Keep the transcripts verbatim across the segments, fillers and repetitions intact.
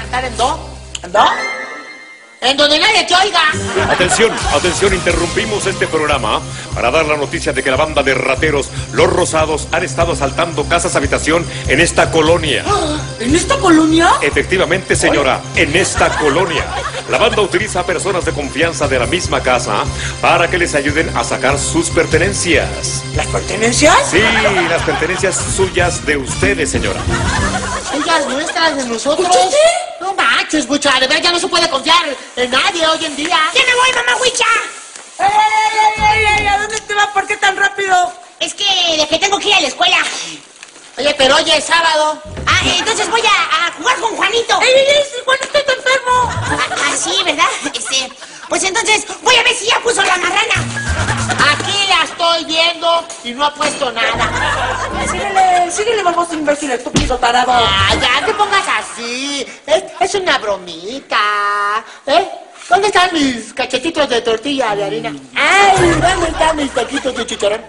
cantar en do. ¿En do? En donde nadie te oiga. Atención, atención, interrumpimos este programa para dar la noticia de que la banda de rateros Los Rosados han estado asaltando casas habitación en esta colonia. ¿En esta colonia? Efectivamente, señora, en esta colonia. La banda utiliza a personas de confianza de la misma casa para que les ayuden a sacar sus pertenencias. ¿Las pertenencias? Sí, las pertenencias suyas de ustedes, señora. ¿Suyas nuestras de nosotros? ¿Qué? No manches, Huicha, de verdad ya no se puede confiar en nadie hoy en día. ¡Ya me voy, mamá Huicha! ¡Ey, ey, ey, ey! ¿A dónde te vas? ¿Por qué tan rápido? Es que de que tengo que ir a la escuela. Oye, pero hoy es sábado. Ah, entonces voy a, a jugar con Juanito. ¡Ey, ey, ey! Si Juanito está enfermo. Ah, ah, sí, ¿verdad? Este, pues entonces voy a ver si ya puso la marrana. Aquí la estoy viendo y no ha puesto nada. Síguele, síguele, baboso imbécil, estúpido tarado. Ah, ya te pongas así. Es, es una bromita. ¿Eh? ¿Dónde están mis cachetitos de tortilla de harina? Ay, ¿dónde están mis taquitos de chicharrón?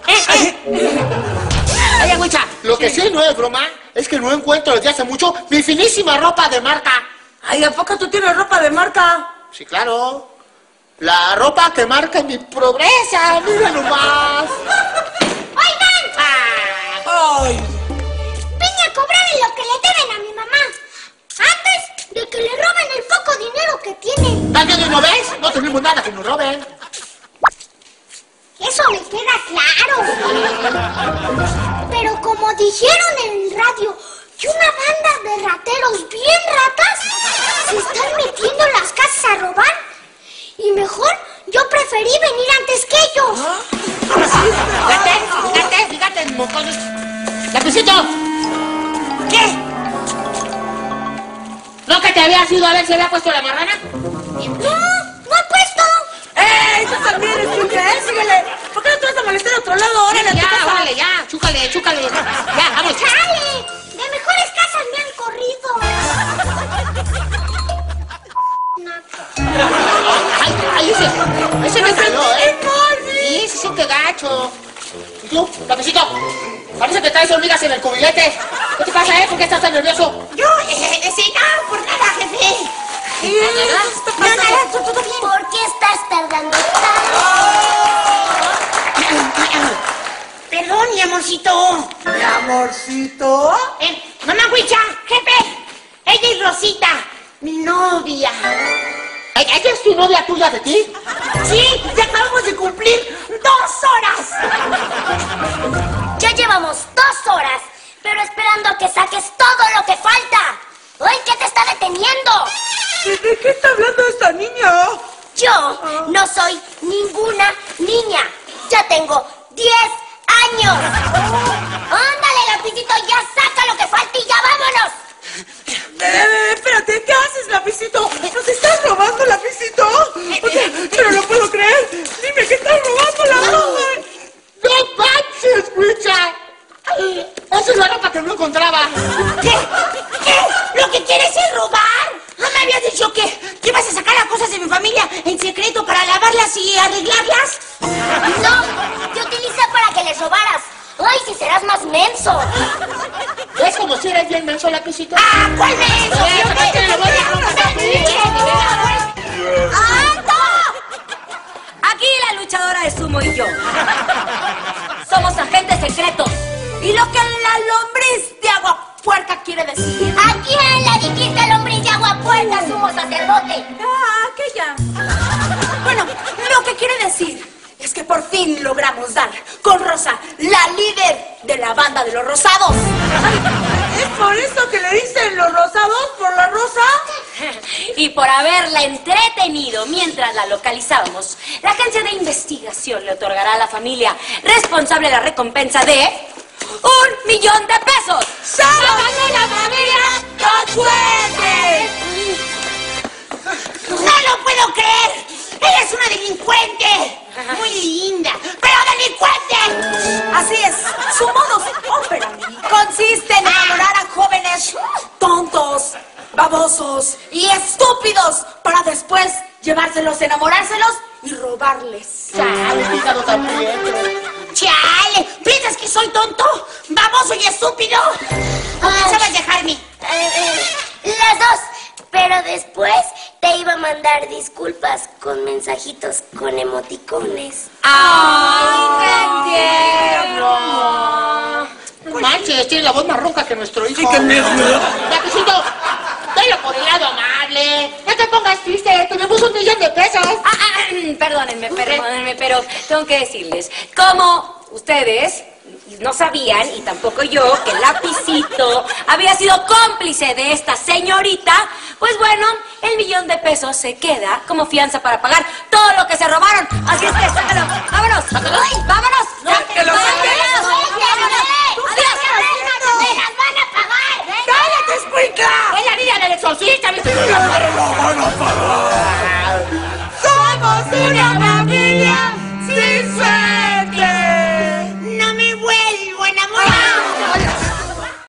Oye, Huicha, lo que sí no es broma es que no encuentro desde hace mucho mi finísima ropa de marca. Ay, ¿a poco tú tienes ropa de marca? Sí, claro. La ropa que marca mi progresa, mira nomás. ¡Oigan! Ah. Ay. Vine a cobrarle lo que le deben a mi mamá. Antes de que le roben el poco dinero que tienen. ¿También no ves? No tenemos nada que nos roben. Eso me queda claro. Pero como dijeron en el radio que una banda de rateros bien ratas se están metiendo en las casas a robar, y mejor yo preferí venir antes que ellos. Fíjate, fíjate, fíjate, mocones. ¡Lapicito! ¿Qué? ¿No que te habías ido a ver si había puesto la marrana? No, no he puesto. ¡Ey! Tú también, escucha, ¿eh? Síguele. ¿Por qué no te vas a molestar a otro lado? Órale, a tu Ya, casa. órale, ya, chúcale, chúcale. Ya, vamos. ¡Chale! De mejores casas me han corrido. Ay, ay, ese, ese me salió, ¿eh? Sí, se siente gacho. ¿Y tú, Lapicito? Parece que traes hormigas en el cubilete. ¿Qué te pasa, eh? ¿Por qué estás tan nervioso? Yo, eh, eh, sí, no, por nada, jefe. ¿Qué está No, pasando? nada, todo todo bien. ¿Por qué estás tardando tanto? Perdón, mi amorcito. Mi amorcito. Eh, mamá Huicha, jefe. Ella es Rosita, mi novia. ¿Ella es tu novia tuya de ti? Sí, ya acabamos de cumplir dos horas. Ya llevamos dos horas, pero esperando a que saques todo lo que falta. ¡Ay, qué te está deteniendo! ¿De qué está hablando esta niña? Yo no soy ninguna niña. Ya tengo diez años. Ándale, Lapicito, ya saca lo que falta y ya vámonos. Eh, espérate, ¿qué haces, Lapicito? ¿Nos estás robando, Lapicito? O sea, pero no puedo creer. Dime que estás robando la ropa. ¡No manches, Huicha! Esa es la ropa que no encontraba. ¿Qué? ¿Qué? ¿Lo que quieres es robar? ¿No me habías dicho que, que ibas a sacar las cosas de mi familia en secreto para lavarlas y arreglarlas? No, te utilicé para que les robaras. ¡Ay, si serás más menso! ¿Ves como si eres bien menso, Lapicito? ¡Ah, cuál menso! Eh, ¡Yo ¿para qué le voy a romper? ¡Alto! Aquí la luchadora de sumo y yo somos agentes secretos. Y lo que la lombriz de agua puerca quiere decir. ¿A quién le dijiste lombriz de agua puerca, sumo sacerdote? Ah, aquella. Bueno, lo que quiere decir es que por fin logramos dar con Rosa, la líder de la banda de los Rosados. ¿Es por eso que le dicen los rosados? ¿Por la rosa? Y por haberla entretenido mientras la localizábamos, la agencia de investigación le otorgará a la familia responsable la recompensa de un millón de pesos. ¡Sábame la familia con suerte! ¡No lo puedo creer! ¡Ella es una delincuente! Muy linda, pero delincuente. Así es, su modus operandi consiste en enamorar a jóvenes tontos, babosos y estúpidos para después llevárselos, enamorárselos y robarles. Chale, fíjate también. ¡Chale! ¿Piensas que soy tonto, baboso y estúpido? ¿O pensabas dejarme? Eh, eh, las dos. pero después te iba a mandar disculpas con mensajitos con emoticones. ¡Ay, qué tierno! Manches, tiene la voz más ronca que nuestro hijo. Sí, qué nervio. Lapicito, velo por el lado amable. No te pongas triste, tenemos un millón de pesos. Ah, ah, perdónenme, perdónenme, pero tengo que decirles, como ustedes no sabían, y tampoco yo, que Lapicito había sido cómplice de esta señorita, pues bueno, el millón de pesos se queda como fianza para pagar todo lo que se robaron. Así es que, sácalo, vámonos, vámonos, vámonos. No, que lo saquen. ¡Me las van a pagar! ¡Cállate, escuincla! ¡Es la niña del exorcista! ¿Viste?